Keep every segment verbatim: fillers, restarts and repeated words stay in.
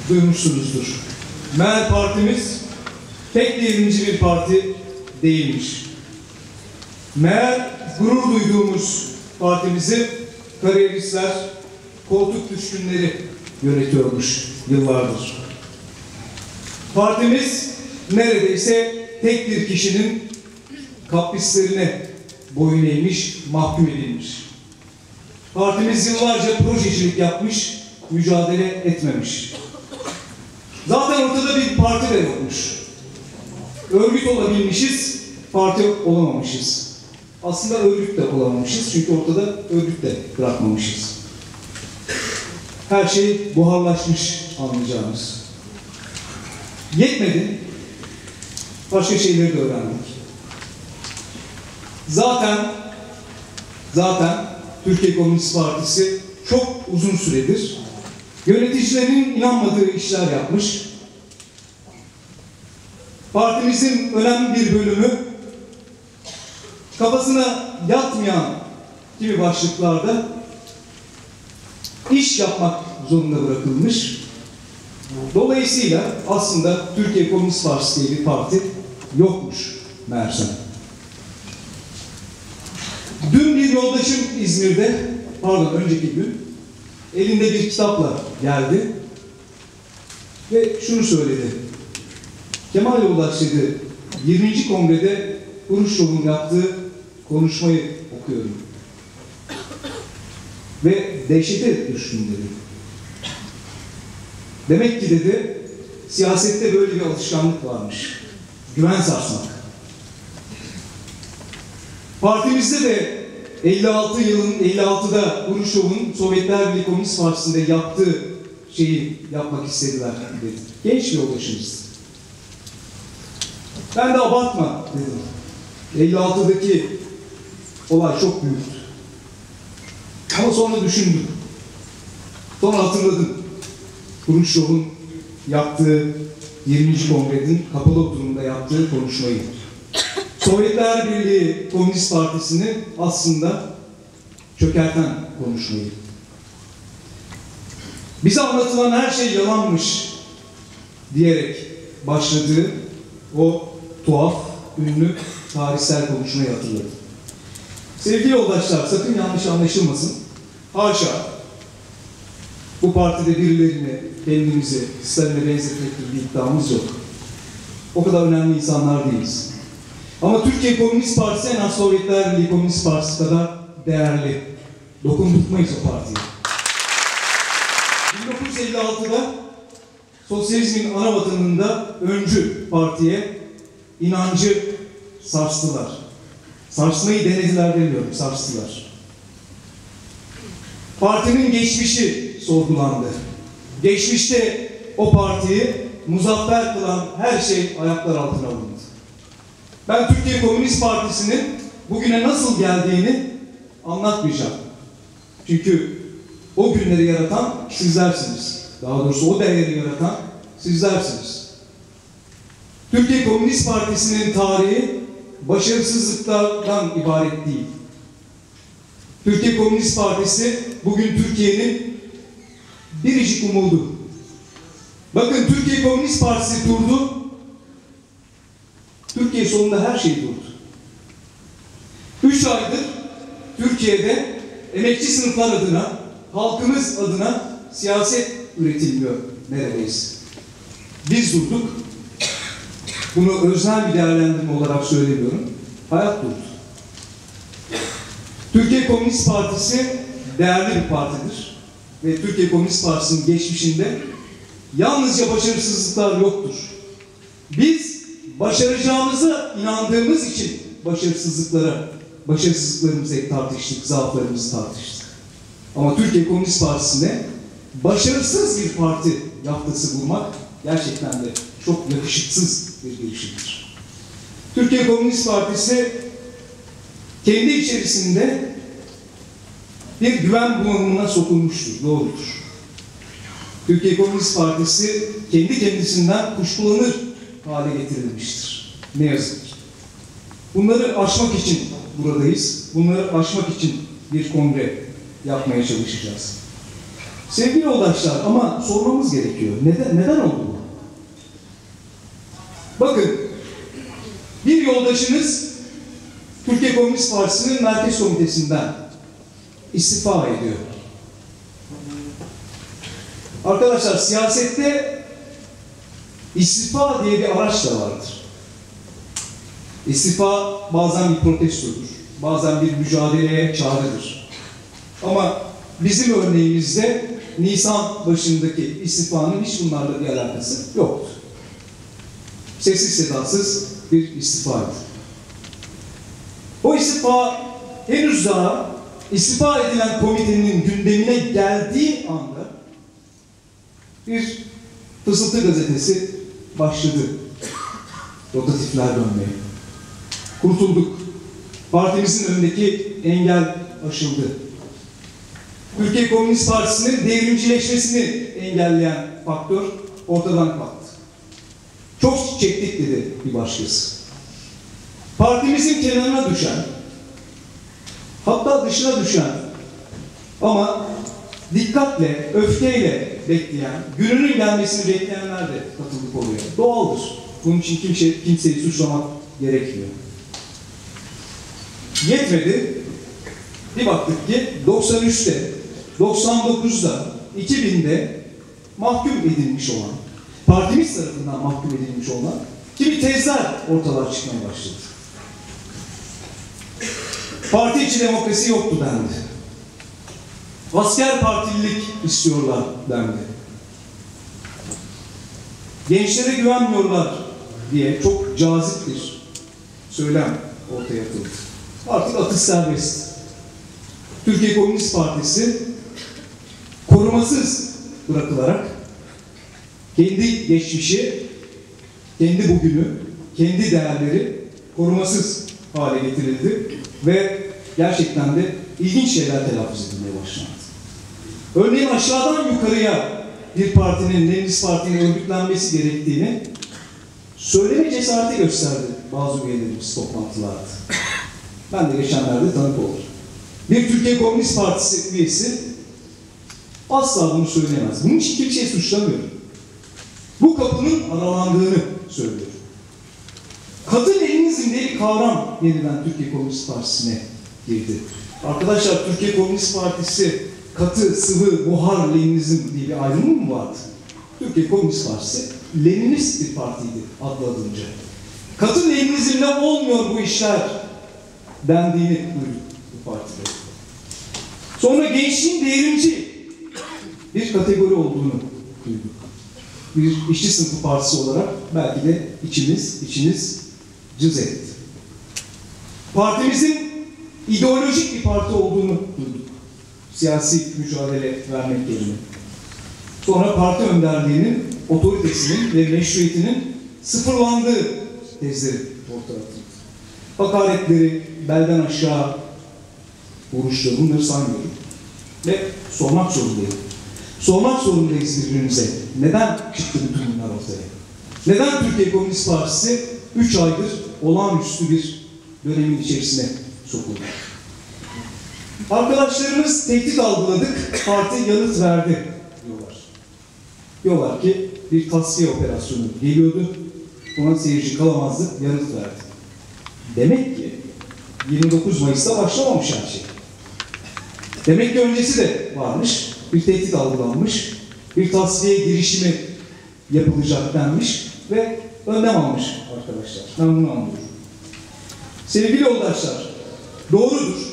duymuşsunuzdur. Meğer partimiz tek devrimci bir parti değilmiş. Meğer gurur duyduğumuz partimizi kariyeristler, koltuk düşkünleri yönetiyormuş yıllardır. Partimiz neredeyse tek bir kişinin kaprislerine boyun eğmiş, mahkum edilmiş. Partimiz yıllarca projecilik yapmış, mücadele etmemiş. Zaten ortada bir parti de yokmuş. Örgüt olabilmişiz, parti olamamışız. Aslında örgüt de olamamışız çünkü ortada örgüt de bırakmamışız. Her şey buharlaşmış anlayacağımız. Yetmedi, başka şeyleri de öğrendik. Zaten, zaten Türkiye Komünist Partisi çok uzun süredir yöneticilerin inanmadığı işler yapmış. Partimizin önemli bir bölümü kafasına yatmayan gibi başlıklarda iş yapmak zorunda bırakılmış. Dolayısıyla aslında Türkiye Komünist Partisi diye bir parti yokmuş meğerse. Dün bir yoldaşım İzmir'de, pardon önceki gün, elinde bir kitapla geldi ve şunu söyledi. Kemal Yoldaş dedi, yirminci kongrede Uruşov'un yaptığı konuşmayı okuyorum. Ve dehşete düştüm dedi. Demek ki dedi, siyasette böyle bir alışkanlık varmış. Güven sarsmak. Partimizde de elli altı yılın elli altıda Uruşov'un Sovyetler Birliği Komünist Partisi'nde yaptığı şeyi yapmak istediler dedi. Genç bir yoldaşımız. Ben de abartma dedim. elli altıdaki olay çok büyüktü. Ama sonra düşündüm. Sonra hatırladım. Uruşov'un yaptığı yirminci kongrenin kapalı oturumda yaptığı konuşmayı. Sovyetler Birliği Komünist Partisi'ni aslında çökerten konuşmayı. Bize anlatılan her şey yalanmış diyerek başladığı o tuhaf, ünlü tarihsel konuşmayı hatırladım. Sevgili yoldaşlar, sakın yanlış anlaşılmasın. Haşa, bu partide birilerini, kendimizi sistemle benzetmek gibi bir iddiamız yok. O kadar önemli insanlar değiliz. Ama Türkiye Komünist Partisi en az Sovyetler Birliği Komünist Partisi kadar değerli. Dokundurtmayız o partiyi. bin dokuz yüz elli altıda sosyalizmin ana vatanında öncü partiye inancı sarstılar. Sarsmayı denediler demiyorum, sarstılar. Partinin geçmişi sorgulandı. Geçmişte o partiyi muzaffer kılan her şey ayaklar altına alındı. Ben Türkiye Komünist Partisi'nin bugüne nasıl geldiğini anlatmayacağım. Çünkü o günleri yaratan sizlersiniz. Daha doğrusu o değeri yaratan sizlersiniz. Türkiye Komünist Partisi'nin tarihi başarısızlıklardan ibaret değil. Türkiye Komünist Partisi bugün Türkiye'nin biricik umudu. Bakın Türkiye Komünist Partisi durdu. Türkiye sonunda her şey durdu. Üç aydır Türkiye'de emekçi sınıflar adına, halkımız adına siyaset üretilmiyor neredeyse. Biz durduk. Bunu öznel bir değerlendirme olarak söylemiyorum. Hayat durdu. Türkiye Komünist Partisi değerli bir partidir. Ve Türkiye Komünist Partisi'nin geçmişinde yalnızca başarısızlıklar yoktur. Biz başaracağımıza inandığımız için başarısızlıklara, başarısızlıklarımızı tartıştık, zaaflarımızı tartıştık. Ama Türkiye Komünist Partisi'ne başarısız bir parti yaftası bulmak gerçekten de çok yakışıksız bir girişimdir. Türkiye Komünist Partisi kendi içerisinde bir güven bunalımına sokulmuştur, doğrudur. Türkiye Komünist Partisi kendi kendisinden kuşkulanır hale getirilmiştir. Ne yazık ki. Bunları aşmak için buradayız. Bunları aşmak için bir kongre yapmaya çalışacağız. Sevgili yoldaşlar, ama sormamız gerekiyor. Neden, neden oldu bu? Bakın, bir yoldaşınız Türkiye Komünist Partisi'nin Merkez Komitesi'nden istifa ediyor. Arkadaşlar, siyasette istifa diye bir araç da vardır. İstifa bazen bir protestodur, bazen bir mücadeleye çağrıdır. Ama bizim örneğimizde Nisan başındaki istifanın hiç bunlarla bir alakası yoktu. Sessiz sedasız bir istifaydı. O istifa henüz daha istifa edilen komitenin gündemine geldiği anda bir Fısıltı gazetesi başladı rotatifler dönmeye. Kurtulduk. Partimizin önündeki engel aşıldı. Türkiye Komünist Partisi'nin devrimcileşmesini engelleyen faktör ortadan kalktı. Çok çektik dedi bir başkası. Partimizin kenarına düşen, hatta dışına düşen ama dikkatle, öfkeyle bekleyen, gününün gelmesini bekleyenler de katıldık oluyor. Doğaldır. Bunun için kimse, kimseyi suçlamak gerekmiyor. Yetmedi. Bir baktık ki doksan üçte, doksan dokuzda, iki binde mahkum edilmiş olan, partimiz tarafından mahkum edilmiş olan kimi tezler ortalığa çıkmaya başladı. Parti içi demokrasi yoktu dendi. Asker partililik istiyorlar dendi. Gençlere güvenmiyorlar diye çok cazip bir söylem ortaya atıldı. Artık atış serbest. Türkiye Komünist Partisi korumasız bırakılarak kendi geçmişi, kendi bugünü, kendi değerleri korumasız hale getirildi ve gerçekten de ilginç şeyler telaffuz edilmeye başlandı. Örneğin aşağıdan yukarıya bir partinin, Leninist Parti'nin örgütlenmesi gerektiğini söyleme cesareti gösterdi bazı üyelerimiz toplantılarda. Ben de geçenlerde tanık oldum. Bir Türkiye Komünist Partisi üyesi asla bunu söyleyemez. Bunun için kimseyi suçlamıyor. Bu kapının aralandığını söylüyor. Katı Leninizm diye bir kavram yeniden Türkiye Komünist Partisi'ne girdi. Arkadaşlar, Türkiye Komünist Partisi katı, sıvı, buhar Leninizm diye bir ayrımı mı vardı? Türkiye Komünist Partisi Leninist bir partiydi adlı adınca. Katı Leninizmle olmuyor bu işler dendiğini duyduk bu partide. Sonra gençliğin devrimci bir kategori olduğunu duyduk. Bir işçi sınıfı partisi olarak belki de içimiz, içiniz cız etti. Partimizin ideolojik bir parti olduğunu duyduk. Siyasi mücadele vermek yerine. Sonra parti önderliğinin otoritesinin ve meşruiyetinin sıfırlandığı tezleri ortaya atıldı. Hakaretleri, belden aşağı vuruşları, bunları saymıyorum. Ve sormak zorundayım. Sormak zorundayız birbirimize. Neden çıktı bütün bunlar ortaya? Neden Türkiye Komünist Partisi üç aydır olağanüstü bir dönemin içerisine sokuldu? Arkadaşlarımız tehdit algıladık, parti yanıt verdi diyorlar. Diyorlar ki bir tasfiye operasyonu geliyordu, buna seyirci kalamazdı, yanıt verdi. Demek ki yirmi dokuz Mayıs'ta başlamamış her şey. Demek ki öncesi de varmış, bir tehdit algılanmış, bir tasfiye girişimi yapılacak denmiş ve önlem almış arkadaşlar. Ben bunu anlıyorum. Sevgili yoldaşlar, doğrudur.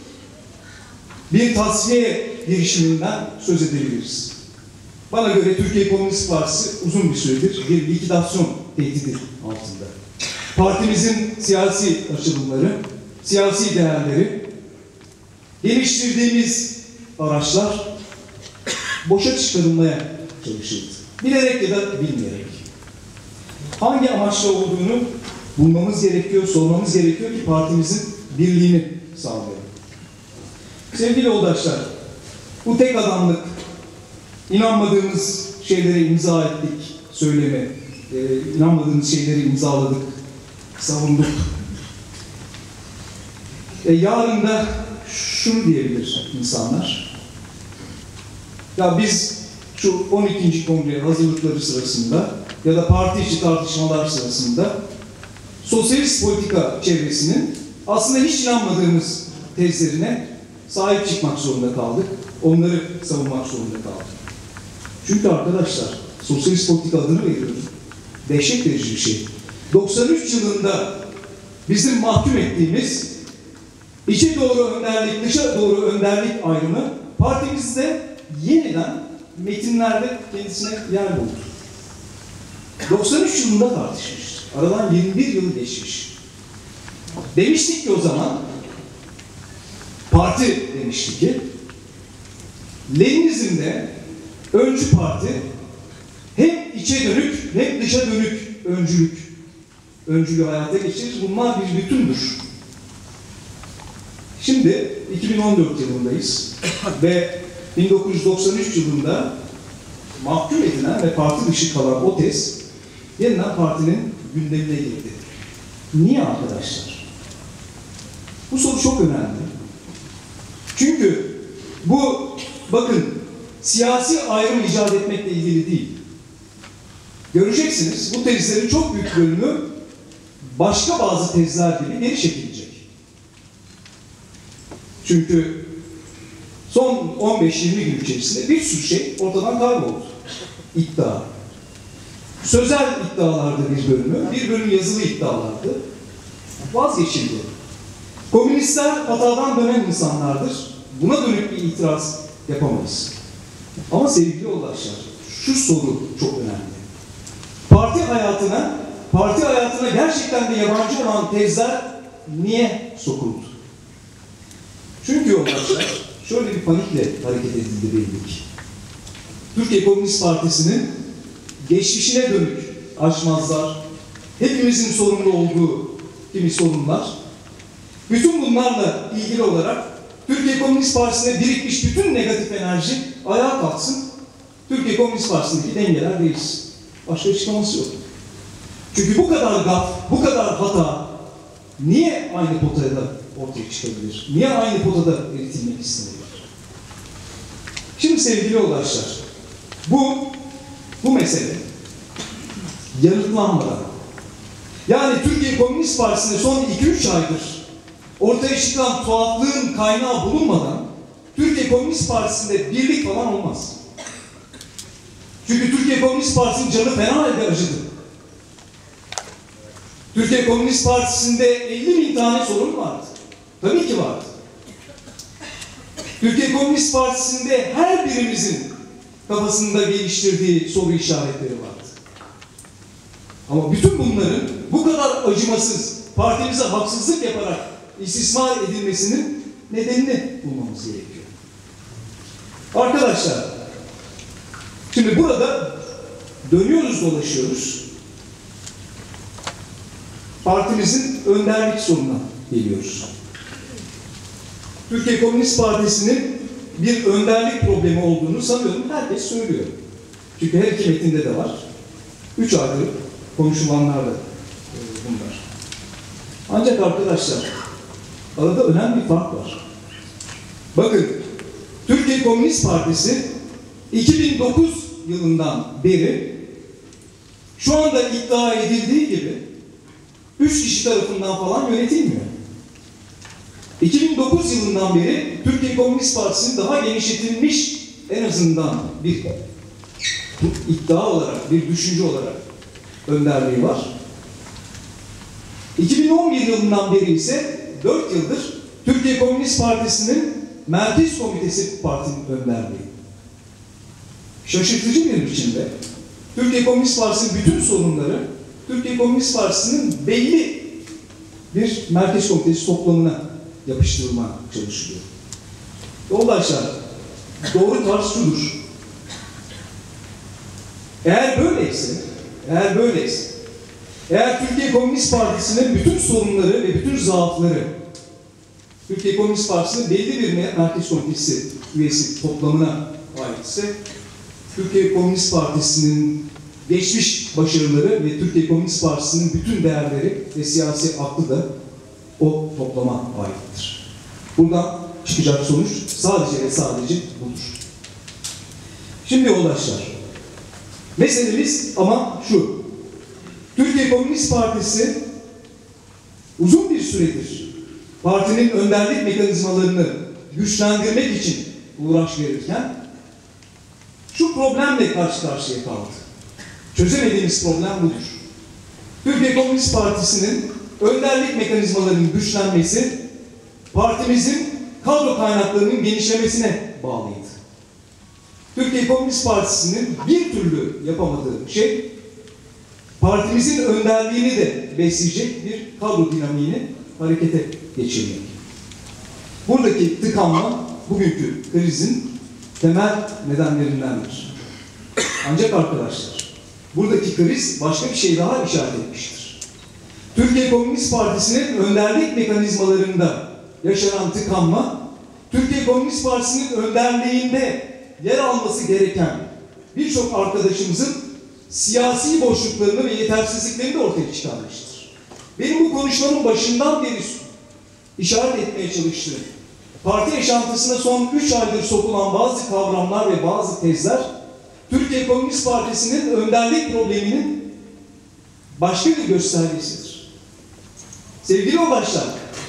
Bir tasfiye girişiminden söz edebiliriz. Bana göre Türkiye Komünist Partisi uzun bir süredir bir likidasyon tehdidi altında. Partimizin siyasi açılımları, siyasi değerleri, geliştirdiğimiz araçlar boşa çıkarılmaya çalışıldı. Bilerek ya da bilmeyerek. Hangi amaçla olduğunu bulmamız gerekiyor, sormamız gerekiyor ki partimizin birliğini sağlayalım. Sevgili yoldaşlar, bu tek adamlık, inanmadığımız şeylere imza ettik söylemi, e, inanmadığımız şeyleri imzaladık, savunduk. E, yarın da şunu diyebilir insanlar, Ya biz şu on ikinci kongre hazırlıkları sırasında ya da parti içi tartışmalar sırasında sosyalist politika çevresinin aslında hiç inanmadığımız tezlerine sahip çıkmak zorunda kaldık. Onları savunmak zorunda kaldık. Çünkü arkadaşlar, sosyalist politika adını veriyorum. Dehşet verici bir şey. doksan üç yılında bizim mahkum ettiğimiz içe doğru önderlik, dışa doğru önderlik ayrımı partimizde yeniden metinlerde kendisine yer buldu. doksan üç yılında tartışmış. Aradan yirmi bir yıl geçmiş. Demiştik ki o zaman, parti demiştik ki, Leninizm'de öncü parti hem içe dönük hem dışa dönük öncülük, öncülüğü hayata geçirir. Bunlar bir bütündür. Şimdi iki bin on dört yılındayız ve bin dokuz yüz doksan üç yılında mahkum edilen ve parti dışı kalan o tez yeniden partinin gündemine girdi. Niye arkadaşlar? Bu soru çok önemli. Çünkü bu, bakın, siyasi ayrım icat etmekle ilgili değil. Göreceksiniz, bu tezlerin çok büyük bölümü başka bazı tezler gibi geri çekilecek. Çünkü son on beş yirmi gün içerisinde bir sürü şey ortadan kayboldu. İddia. Sözel iddialarda bir bölümü, bir bölüm yazılı iddialardı. Vazgeçildi. Komünistler hatadan dönen insanlardır. Buna dönük bir itiraz yapamayız. Ama sevgili yoldaşlar, şu soru çok önemli. Parti hayatına, parti hayatına gerçekten de yabancı olan tezler niye sokuldu? Çünkü yoldaşlar, şöyle bir panikle hareket edildi belli ki. Türkiye Komünist Partisi'nin geçmişine dönük açmazlar, hepimizin sorumlu olduğu kimi sorunlar, bütün bunlarla ilgili olarak Türkiye Komünist Partisi'ne birikmiş bütün negatif enerji ayağa kalksın, Türkiye Komünist Partisi'ndeki dengeler değişsin. Başka açıklaması yok. Çünkü bu kadar gaf, bu kadar hata niye aynı potada ortaya çıkabilir? Niye aynı potada eritilmek istenir? Şimdi sevgili yoldaşlar, bu bu mesele yanıtlanmadan, yani Türkiye Komünist Partisi'nde son iki üç aydır ortaya çıkan tuhaflığın kaynağı bulunmadan Türkiye Komünist Partisi'nde birlik falan olmaz. Çünkü Türkiye Komünist Partisi'nin canı fena halde acıdı. Türkiye Komünist Partisi'nde elli bin tane sorun vardı. Tabii ki vardı. Türkiye Komünist Partisi'nde her birimizin kafasında geliştirdiği soru işaretleri vardı. Ama bütün bunların bu kadar acımasız, partimize haksızlık yaparak istismar edilmesinin nedenini bulmamız gerekiyor. Arkadaşlar, şimdi burada dönüyoruz dolaşıyoruz. Partimizin önderlik sorununa geliyoruz. Türkiye Komünist Partisi'nin bir önderlik problemi olduğunu sanıyorum herkes söylüyor. Çünkü her iki metinde de var. Üç ayrı konuşulanlar da e, bunlar. Ancak arkadaşlar, arada önemli bir fark var. Bakın, Türkiye Komünist Partisi iki bin dokuz yılından beri şu anda iddia edildiği gibi üç kişi tarafından falan yönetilmiyor. iki bin dokuz yılından beri Türkiye Komünist Partisi'nin daha genişletilmiş en azından bir iddia olarak, bir düşünce olarak önderliği var. iki bin on bir yılından beri ise dört yıldır Türkiye Komünist Partisi'nin Merkez Komitesi partinin önderliği. Şaşırtıcı bir biçimde Türkiye Komünist Partisi'nin bütün sorunları Türkiye Komünist Partisi'nin belli bir Merkez Komitesi toplamına yapıştırılma çalışılıyor. Yoldaşlar, doğru tarz şudur. Eğer böyleyse, eğer böyleyse, eğer Türkiye Komünist Partisi'nin bütün sorunları ve bütün zaafları Türkiye Komünist Partisi'nin belli bir Merkez Komitesi üyesi toplamına aitse, Türkiye Komünist Partisi'nin geçmiş başarıları ve Türkiye Komünist Partisi'nin bütün değerleri ve siyasi aklı da o toplama aittir. Buradan çıkacak sonuç sadece ve sadece budur. Şimdi yoldaşlar, meselemiz ama şu: Türkiye Komünist Partisi uzun bir süredir partinin önderlik mekanizmalarını güçlendirmek için uğraş verirken şu problemle karşı karşıya kaldı. Çözemediğimiz problem budur. Türkiye Komünist Partisi'nin önderlik mekanizmalarının güçlenmesi partimizin kadro kaynaklarının genişlemesine bağlıydı. Türkiye Komünist Partisi'nin bir türlü yapamadığı şey, partimizin önderliğini de besleyecek bir kadro dinamiğini harekete geçirmek. Buradaki tıkanma bugünkü krizin temel nedenlerindendir. Ancak arkadaşlar, buradaki kriz başka bir şey daha işaret etmiştir. Türkiye Komünist Partisi'nin önderlik mekanizmalarında yaşanan tıkanma, Türkiye Komünist Partisi'nin önderliğinde yer alması gereken birçok arkadaşımızın siyasi boşluklarını ve yetersizliklerini de ortaya çıkarmıştır. Benim bu konuşmanın başından beri işaret etmeye çalıştığım, parti yaşantısına son üç aydır sokulan bazı kavramlar ve bazı tezler, Türkiye Komünist Partisi'nin önderlik probleminin başka bir göstergesidir. Sevgili yoldaşlar,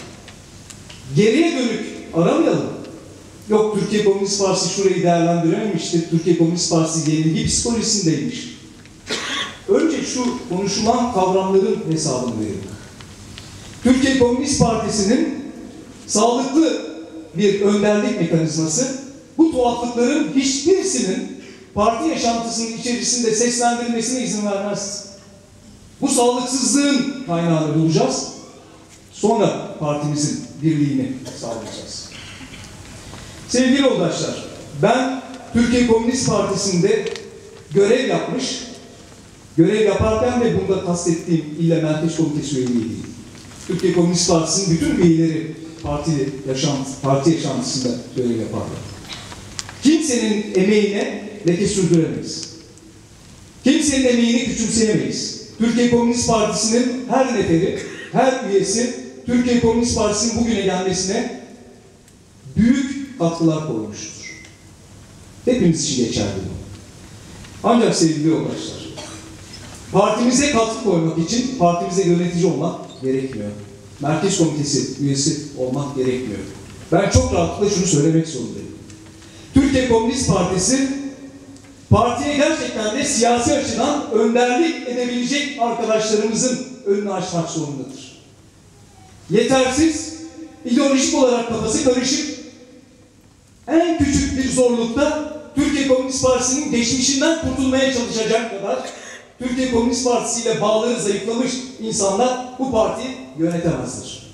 geriye dönük aramayalım. Yok, Türkiye Komünist Partisi şurayı değerlendirememişti, Türkiye Komünist Partisi yenilgi psikolojisindeymiş. Önce şu konuşulan kavramların hesabını verelim. Türkiye Komünist Partisi'nin sağlıklı bir önderlik mekanizması, bu tuhaflıkların hiçbirisinin parti yaşantısının içerisinde seslendirilmesine izin vermez. Bu sağlıksızlığın kaynağını bulacağız. Sonra partimizin birliğini sağlayacağız. Sevgili yoldaşlar, ben Türkiye Komünist Partisi'nde görev yapmış, görev yaparken de bunda kastettiğim İlle Merkez Komitesi üyeliği değil. Türkiye Komünist Partisi'nin bütün üyeleri parti, yaşantı, parti yaşantısında görev yaparlar. Kimsenin emeğine leke sürdüremeyiz. Kimsenin emeğini küçümseyemeyiz. Türkiye Komünist Partisi'nin her neferi, her üyesi Türkiye Komünist Partisi'nin bugüne gelmesine büyük katkılar koymuştur. Hepimiz için geçerli bu. Ancak sevgili yoldaşlar, partimize katkı koymak için partimize yönetici olmak gerekmiyor. Merkez Komitesi üyesi olmak gerekmiyor. Ben çok rahatlıkla şunu söylemek zorundayım. Türkiye Komünist Partisi, partiye gerçekten de siyasi açıdan önderlik edebilecek arkadaşlarımızın önünü açmak zorundadır. Yetersiz, ideolojik olarak kafası karışık, en küçük bir zorlukta Türkiye Komünist Partisi'nin geçmişinden kurtulmaya çalışacak kadar Türkiye Komünist Partisi ile bağları zayıflamış insanlar bu partiyi yönetemezler.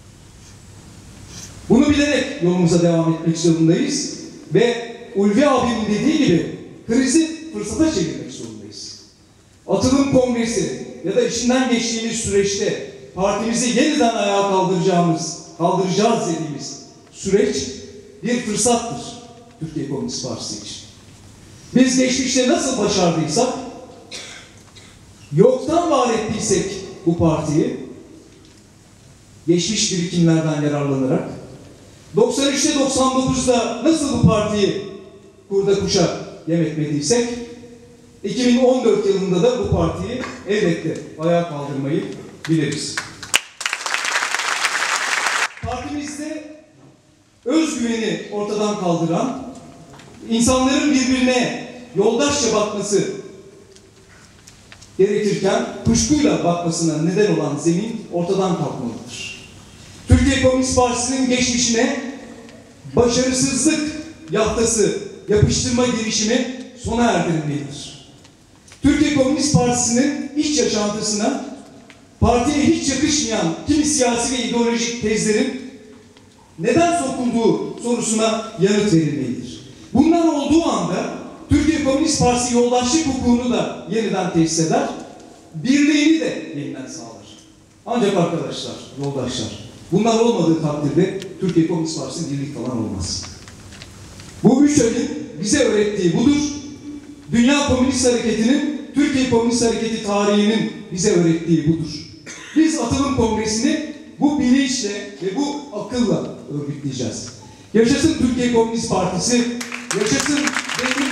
Bunu bilerek yolumuza devam etmek zorundayız ve Ulvi abimin dediği gibi krizi fırsata çevirmek zorundayız. Atılım Kongresi ya da içinden geçtiğimiz süreçte partimizi yeniden ayağa kaldıracağımız, kaldıracağız dediğimiz süreç bir fırsattır Türkiye Komünist Partisi için. Biz geçmişte nasıl başardıysak, yoktan var ettiysek bu partiyi, geçmiş birikimlerden yararlanarak, doksan üçte doksan dokuzda nasıl bu partiyi kurda kuşa yem etmediysek, iki bin on dört yılında da bu partiyi elbette ayağa kaldırmayı biliriz. Partimizde özgüveni ortadan kaldıran, insanların birbirine yoldaşça bakması gerekirken kuşkuyla bakmasına neden olan zemin ortadan kalkmalıdır. Türkiye Komünist Partisi'nin geçmişine başarısızlık yahtası yapıştırma girişimi sona erdirilmelidir. Türkiye Komünist Partisi'nin iç yaşantısına partiye hiç yakışmayan kimi siyasi ve ideolojik tezlerin neden sokulduğu sorusuna yanıt verilmelidir. Bunlar olduğu anda Türkiye Komünist Partisi yoldaşlık hukukunu da yeniden tesis eder, birliğini de yeniden sağlar. Ancak arkadaşlar, yoldaşlar, bunlar olmadığı takdirde Türkiye Komünist Partisi'nin birlik falan olmaz. Bu üç ayın bize öğrettiği budur. Dünya Komünist Hareketi'nin, Türkiye Komünist Hareketi tarihinin bize öğrettiği budur. Biz Atılım Kongresi'ni bu bilinçle ve bu akılla örgütleyeceğiz. Yaşasın Türkiye Komünist Partisi, yaşasın